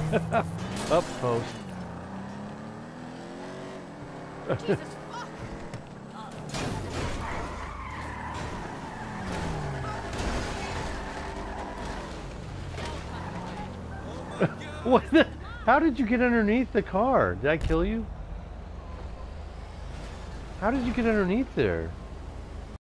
Up post. Jesus fuck! What the? How did you get underneath the car? Did I kill you? How did you get underneath there?